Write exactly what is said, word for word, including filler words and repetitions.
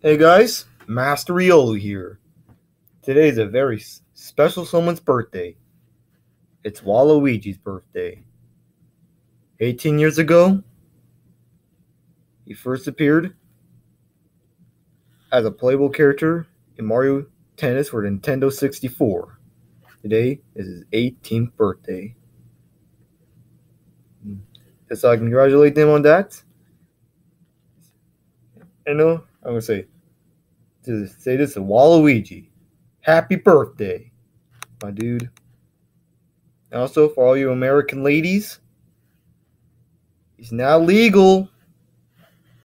Hey guys, Master Riolu here. Today is a very s- special someone's birthday. It's Waluigi's birthday. eighteen years ago, he first appeared as a playable character in Mario Tennis for the Nintendo sixty-four. Today is his eighteenth birthday. So I congratulate him on that. I know I'm gonna say to say this to Waluigi. Happy birthday, my dude. And also for all you American ladies, it's now legal